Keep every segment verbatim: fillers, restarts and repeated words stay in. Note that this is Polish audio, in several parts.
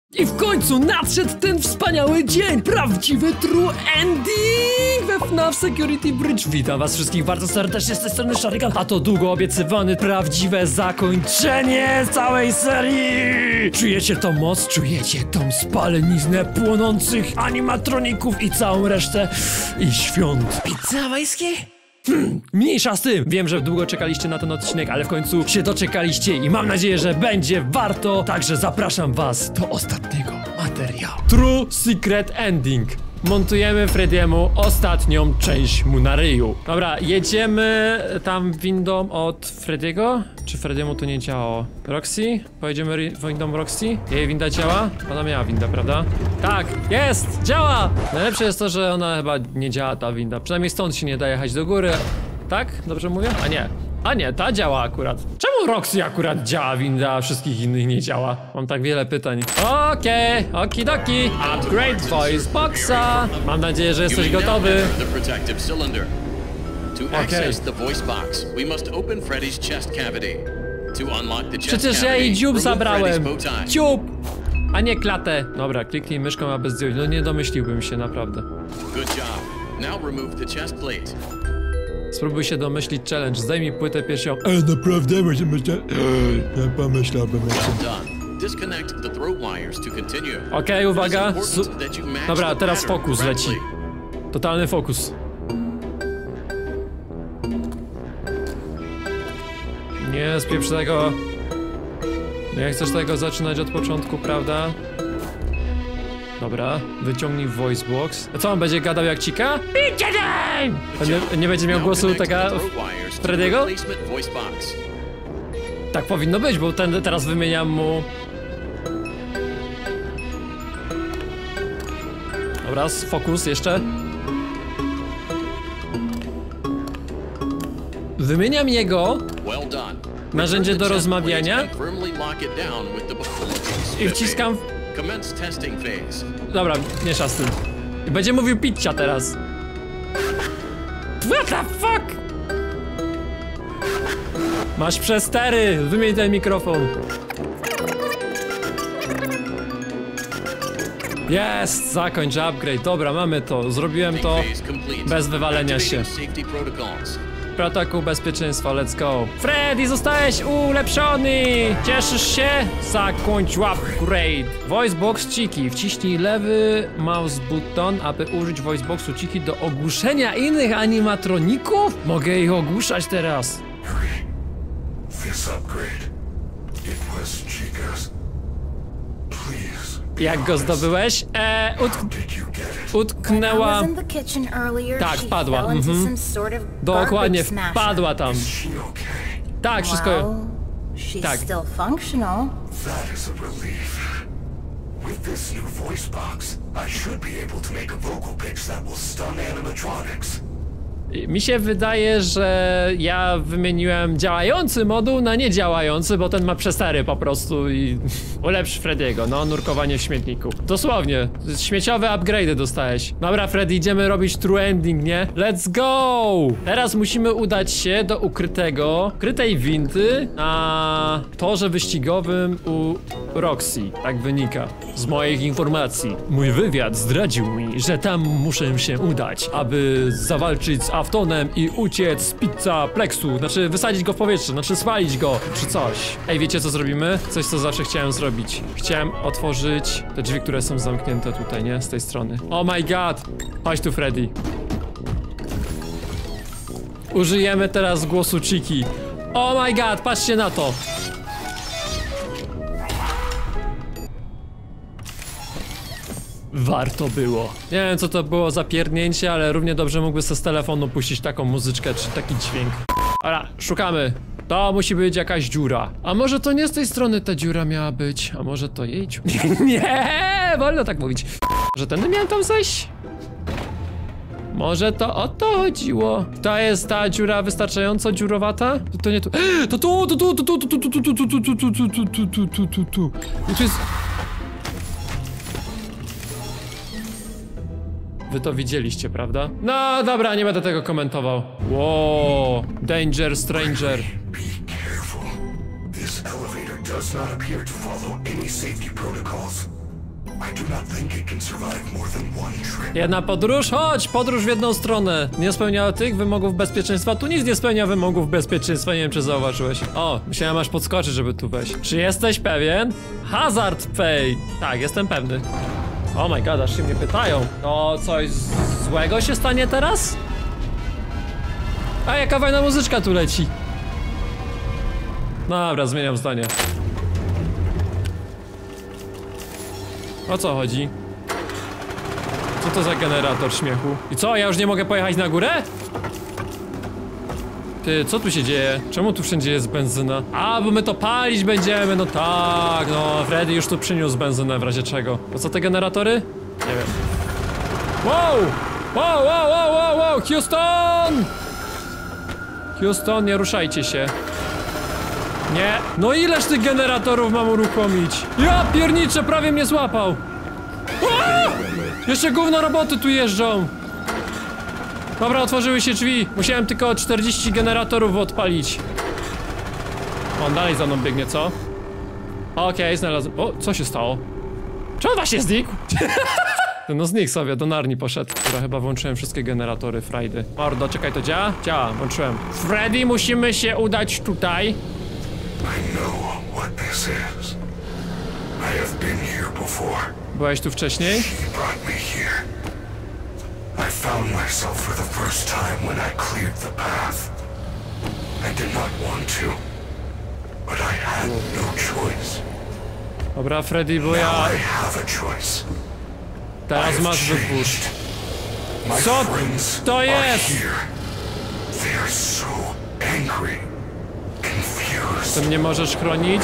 I w końcu nadszedł ten wspaniały dzień! Prawdziwy true ending we F NAF Security Breach. Witam was wszystkich bardzo serdecznie z tej strony Sharygan, a to długo obiecywany prawdziwe zakończenie całej serii! Czujecie tą moc? Czujecie tą spaleniznę płonących animatroników i całą resztę i świąt? Pizza hawajskie? Hmm, mniejsza z tym! Wiem, że długo czekaliście na ten odcinek, ale w końcu się doczekaliście i mam nadzieję, że będzie warto. Także zapraszam was do ostatniego materiału. True Secret Ending. Montujemy Frediemu ostatnią część mu na ryju. Dobra, jedziemy tam windą od Frediego? Czy Frediemu to nie działało? Roxy? Pojedziemy windą Roxy? Jej winda działa? Ona miała windę, prawda? Tak, jest! Działa! Najlepsze jest to, że ona chyba nie działa, ta winda. Przynajmniej stąd się nie da jechać do góry. Tak? Dobrze mówię? A nie. A nie, ta działa akurat. Czemu Roxy akurat działa winda, a wszystkich innych nie działa? Mam tak wiele pytań. Okej, okay, okidoki. Upgrade voice boxa. Mam nadzieję, że jesteś gotowy. Okej. Przecież ja jej dziób zabrałem. Dziób! A nie klatę. Dobra, kliknij myszką, aby zdjąć. No nie domyśliłbym się, naprawdę. Spróbuj się domyślić challenge. Zdejmij płytę piersią. E, naprawdę? Myślę... Ja pomyślałbym Okej, okay, uwaga. Su Dobra, teraz fokus leci. Totalny fokus. Nie spieprz tego. Nie chcesz tego zaczynać od początku, prawda? Dobra, wyciągnij voice box. A co, on będzie gadał jak cika? Nie, nie będzie miał głosu taka Frediego? Tak powinno być, bo ten teraz wymieniam mu... Dobra, fokus jeszcze. Wymieniam jego narzędzie do rozmawiania i wciskam... Dobra, miesza z tym. I będzie mówił pizza teraz. What the fuck? Masz przestery, wymień ten mikrofon. Jest, zakończ upgrade. Dobra, mamy to, zrobiłem to bez wywalenia się. Protokół bezpieczeństwa, let's go. Freddy, zostałeś ulepszony! Cieszysz się? Zakończ upgrade. Voicebox Chiki. Wciśnij lewy mouse button, aby użyć voiceboxu Chiki do ogłuszenia innych animatroników? Mogę ich ogłuszać teraz. Jak go zdobyłeś? Eee, ut utknęła... Tak, wpadła. Mhm. Dokładnie, wpadła tam. Tak, wszystko... Tak. Mi się wydaje, że ja wymieniłem działający moduł na niedziałający, bo ten ma przestery po prostu i ulepsz Frediego, no, nurkowanie w śmietniku. Dosłownie, śmieciowe upgrade'y dostałeś. Dobra, Freddy, idziemy robić true ending, nie? Let's go! Teraz musimy udać się do ukrytego, ukrytej windy na torze wyścigowym u Roxy. Tak wynika z moich informacji. Mój wywiad zdradził mi, że tam muszę się udać, aby zawalczyć z Aftonem i uciec z pizzaplexu. Znaczy wysadzić go w powietrze, znaczy spalić go, czy coś. Ej, wiecie co zrobimy? Coś, co zawsze chciałem zrobić. Chciałem otworzyć te drzwi, które są zamknięte tutaj, nie? Z tej strony. Oh my god! Chodź tu, Freddy. Użyjemy teraz głosu Chiki. Oh my god, patrzcie na to! Warto było. Nie wiem, co to było za pierdnięcie, ale równie dobrze mógłby sobie z telefonu puścić taką muzyczkę, czy taki dźwięk. Dobra, szukamy. To musi być jakaś dziura. A może to nie z tej strony ta dziura miała być? A może to jej dziura? Nie, wolno tak mówić. Że tędy miałem tam zejść? Może to o to chodziło? To jest ta dziura wystarczająco dziurowata? To, to nie tu. To tu, to tu, to tu, to tu, to tu, to tu, to tu, to tu, to tu, to tu, tu. I tu jest... Wy to widzieliście, prawda? No dobra, nie będę tego komentował. Wow, danger stranger. Jedna podróż? Chodź! Podróż w jedną stronę. Nie spełnia tych wymogów bezpieczeństwa. Tu nic nie spełnia wymogów bezpieczeństwa. Nie wiem, czy zauważyłeś. O, myślałem, aż podskoczyć, żeby tu wejść. Czy jesteś pewien? Hazard pay! Tak, jestem pewny. Oh my god, aż się mnie pytają. To coś złego się stanie teraz? A jaka fajna muzyczka tu leci. Dobra, zmieniam zdanie. O co chodzi? Co to za generator śmiechu? I co, ja już nie mogę pojechać na górę? Ty, co tu się dzieje? Czemu tu wszędzie jest benzyna? A, bo my to palić będziemy, no tak, no Freddy już tu przyniósł benzynę w razie czego. Po co te generatory? Nie wiem. Wow! Wow, wow, wow, wow, wow! Houston! Houston, nie ruszajcie się. Nie. No ileż tych generatorów mam uruchomić? Ja pierniczę, prawie mnie złapał. Aaa! Jeszcze gówno roboty tu jeżdżą. Dobra, otworzyły się drzwi. Musiałem tylko czterdzieści generatorów odpalić. On dalej za mną biegnie, co? Okej, okay, znalazłem. O, co się stało? Czemu właśnie znikł? No znikł sobie, do Narni poszedł. Dobra, chyba włączyłem wszystkie generatory frajdy. Mordo, czekaj, to działa? Działa, włączyłem. Freddy, musimy się udać tutaj. I know what this is. I have been here before. Byłeś tu wcześniej? She brought me here. I found myself for the first time when I cleared the path. I did not want to, but I had no choice. Dobra, Freddy, bo ja... Now I have a choice. Teraz masz wybór. Co to jest? They are so angry, confused. Ty mnie możesz chronić?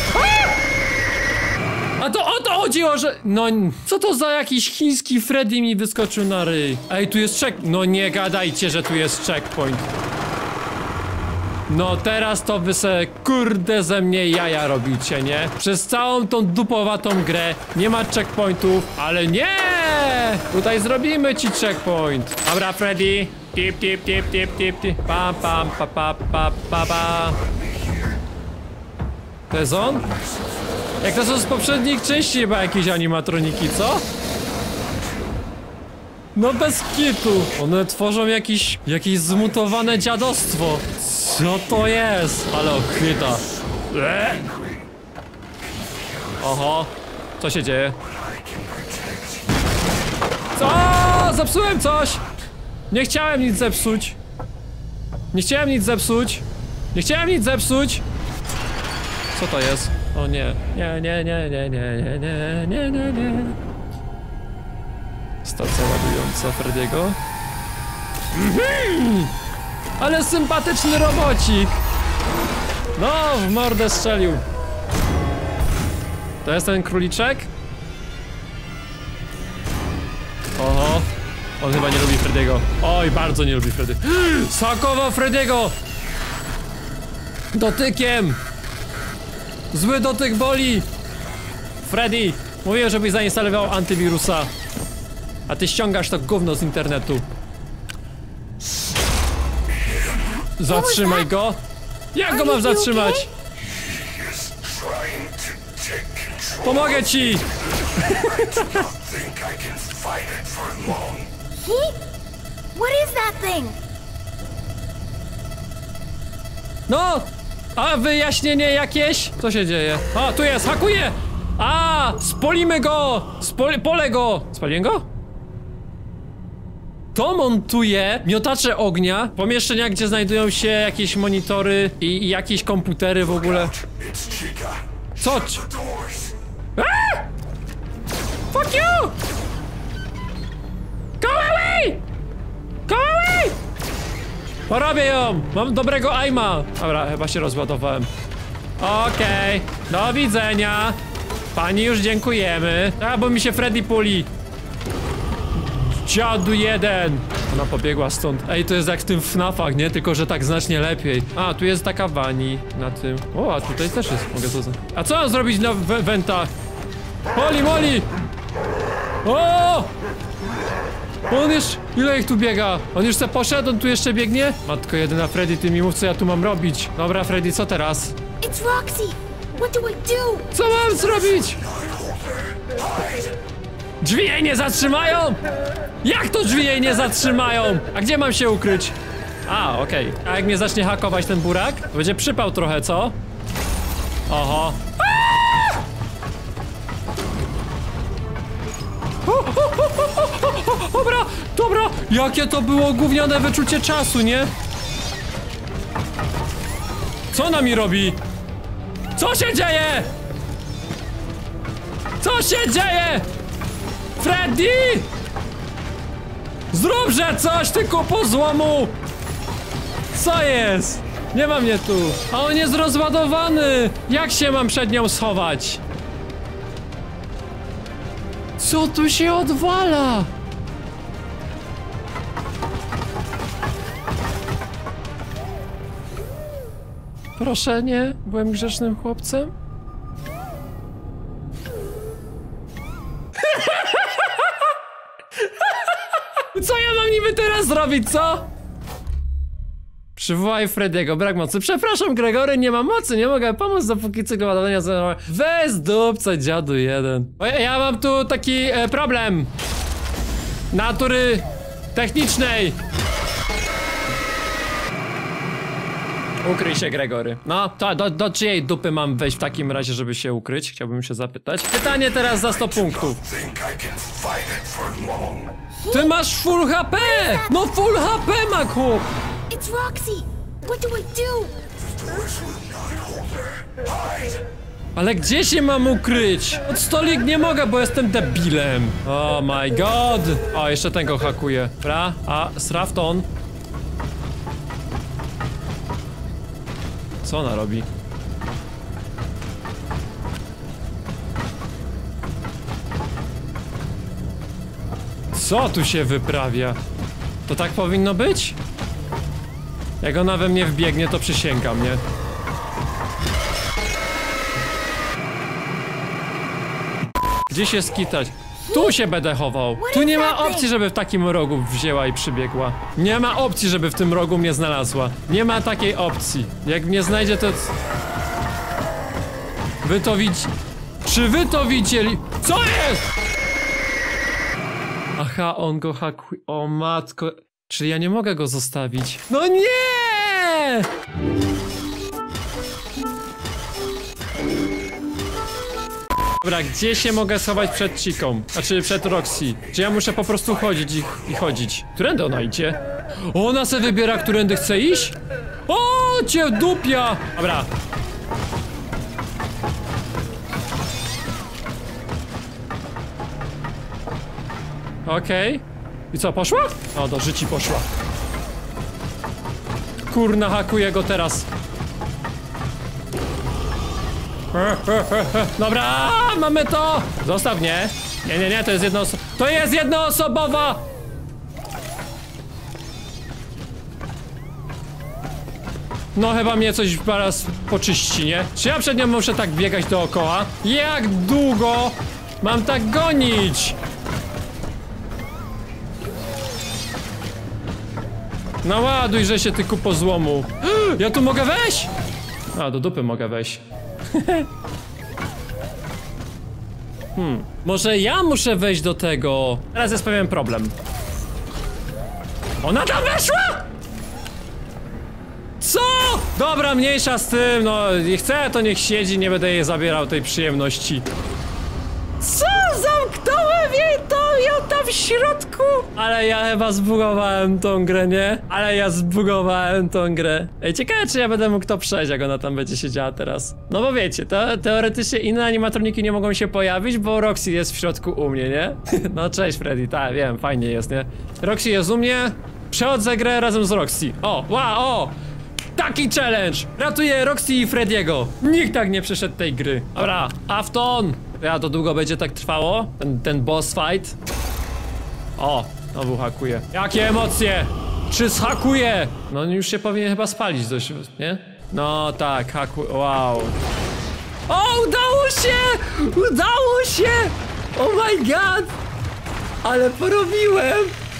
A to o to chodziło, że... No, co to za jakiś chiński Freddy mi wyskoczył na ryj? Ej, tu jest check... No nie gadajcie, że tu jest checkpoint. No teraz to wy se kurde ze mnie jaja robicie, nie? Przez całą tą dupowatą grę nie ma checkpointów, ale nie! Tutaj zrobimy ci checkpoint. Dobra, Freddy. Tip, tip, tip, tip, tip, tip. Pam, pam, pa, pa, pa, pa, pa. To jest on? Jak to są z poprzednich części chyba jakieś animatroniki, co? No bez kitu. One tworzą jakiś, jakieś zmutowane dziadostwo. Co to jest? Ale ochyta. Eee. Oho. Co się dzieje? Co? Zepsułem coś! Nie chciałem nic zepsuć. Nie chciałem nic zepsuć. Nie chciałem nic zepsuć. Co to jest? O nie. Nie, nie, nie, nie, nie, nie, nie, nie, nie. Stacja ładująca Freddy'ego. Mhm! Ale sympatyczny robocik. No, w mordę strzelił. To jest ten króliczek? Oho. On chyba nie lubi Freddy'ego. Oj, bardzo nie lubi Freddy. Sakował Freddy'ego! Dotykiem! Zły dotyk boli! Freddy, mówiłem, żebyś zainstalował antywirusa. A ty ściągasz to gówno z internetu. Zatrzymaj go! Jak go mam zatrzymać? Pomogę ci! What is that thing? No! A wyjaśnienie jakieś? Co się dzieje? A, tu jest, hakuje! A, spolimy go! Spol pole go! Spaliłem go? To montuje miotacze ognia, pomieszczenia, gdzie znajdują się jakieś monitory i, i jakieś komputery w ogóle. Co? A! Fuck you! Go away! Go away! Porobię ją! Mam dobrego aima! Dobra, chyba się rozładowałem. Okej, okay. Do widzenia! Pani już dziękujemy. A, bo mi się Freddy puli. Dziadu jeden! Ona pobiegła stąd. Ej, to jest jak w tym FNAFach, nie? Tylko, że tak znacznie lepiej. A, tu jest taka Wani na tym. O, a tutaj też jest. Mogę to... A co mam zrobić na wentach? Moli, moli! O! On już... Ile ich tu biega? On już se poszedł? On tu jeszcze biegnie? Matko jedyna, Freddy, ty mi mów, co ja tu mam robić. Dobra, Freddy, co teraz? It's Roxy. What do I do? Co mam zrobić? Drzwi jej nie zatrzymają? Jak to drzwi jej nie zatrzymają? A gdzie mam się ukryć? A, okej. Okay. A jak mnie zacznie hakować ten burak? To będzie przypał trochę, co? Oho. Dobra, dobra. Jakie to było gówniane wyczucie czasu, nie? Co ona mi robi? Co się dzieje? Co się dzieje? Freddy! Zróbże coś, ty kupo złomu! Co jest? Nie ma mnie tu. A on jest rozładowany! Jak się mam przed nią schować? Co tu się odwala? Proszę nie, byłem grzecznym chłopcem. Co ja mam niby teraz zrobić, co? Przywołaj Freddy'ego, brak mocy. Przepraszam, Gregory, nie mam mocy, nie mogę pomóc, dopóki cykl ładowania za... Weź dupca, dziadu jeden. O, ja mam tu taki e, problem. Natury technicznej. Ukryj się, Gregory. No, to do, do czyjej dupy mam wejść w takim razie, żeby się ukryć? Chciałbym się zapytać. Pytanie teraz za sto punktów. Ty masz full H P! No full H P ma chłop! It's Roxy! What do I do? Ale gdzie się mam ukryć? Od stolik nie mogę, bo jestem debilem. Oh my god! O, jeszcze ten go hakuje. Dobra, a Srafton. Co ona robi? Co tu się wyprawia? To tak powinno być? Jak ona we mnie wbiegnie, to przysięgam, nie? Gdzie się skitać? Tu się będę chował. Tu nie ma opcji, żeby w takim rogu wzięła i przybiegła. Nie ma opcji, żeby w tym rogu mnie znalazła. Nie ma takiej opcji. Jak mnie znajdzie, to... Wy to widzi... Czy wy to widzieli? Co jest? Aha, on go hakuje. O matko. Czyli ja nie mogę go zostawić. No nie! Dobra, gdzie się mogę schować przed Chiką? Znaczy przed Roxy. Czy ja muszę po prostu chodzić i, i chodzić? Którędy ona idzie? O, ona se wybiera, którędy chce iść? O, cię dupia! Dobra. Okej. Okay. I co, poszła? O, do życi poszła. Kurna, hakuję go teraz. Dobra, mamy to! Zostaw mnie. Nie, nie, nie, to jest jednooso... To jest jednoosobowa! No chyba mnie coś zaraz poczyści, nie? Czy ja przed nią muszę tak biegać dookoła? Jak długo mam tak gonić? No ładuj, że się ty kupo złomu. Ja tu mogę wejść? A, do dupy mogę wejść. Hmm, może ja muszę wejść do tego. Teraz jest pewien problem. Ona tam weszła? Co? Dobra, mniejsza z tym, no chce, to niech siedzi, nie będę jej zabierał tej przyjemności. Co? Zamknąłem jej to ją tam w środku? Ale ja chyba zbugowałem tą grę, nie? Ale ja zbugowałem tą grę. Ej, ciekawe, czy ja będę mógł to przejść, jak ona tam będzie siedziała teraz. No bo wiecie, to teoretycznie inne animatroniki nie mogą się pojawić, bo Roxy jest w środku u mnie, nie? No cześć Freddy, tak, wiem, fajnie jest, nie? Roxy jest u mnie, przechodzę grę razem z Roxy. O, wow, o! Taki challenge! Ratuję Roxy i Freddy'ego. Nikt tak nie przeszedł tej gry. Dobra, Afton! Ja, to długo będzie tak trwało? Ten, ten boss fight? O, znowu hakuje. Jakie emocje! Czy zhakuje? No już się powinien chyba spalić dość, nie? No tak, hakuje, wow. O, udało się! Udało się! Oh my god! Ale porobiłem!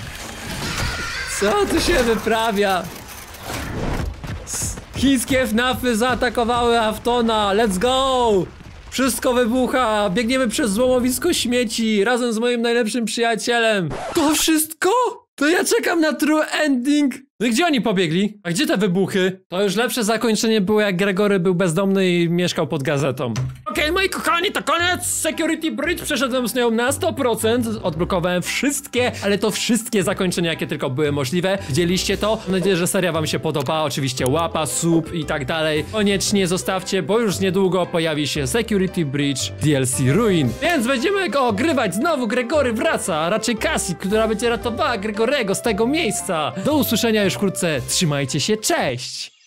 Co tu się wyprawia? Chińskie FNAFy zaatakowały Aftona, let's go! Wszystko wybucha, biegniemy przez złomowisko śmieci razem z moim najlepszym przyjacielem. To wszystko? To ja czekam na true ending. No i gdzie oni pobiegli? A gdzie te wybuchy? To już lepsze zakończenie było, jak Gregory był bezdomny i mieszkał pod gazetą. Okej, okay, moi kochani, to koniec Security Bridge. Przeszedłem z nią na sto procent. Odblokowałem wszystkie, ale to wszystkie zakończenia, jakie tylko były możliwe. Widzieliście to? Mam nadzieję, że seria wam się podoba. Oczywiście łapa, sub i tak dalej. Koniecznie zostawcie, bo już niedługo pojawi się Security Bridge D L C Ruin. Więc będziemy go ogrywać. Znowu Gregory wraca, a raczej Cassie, która będzie ratowała Gregorego z tego miejsca. Do usłyszenia już wkrótce. Trzymajcie się, cześć!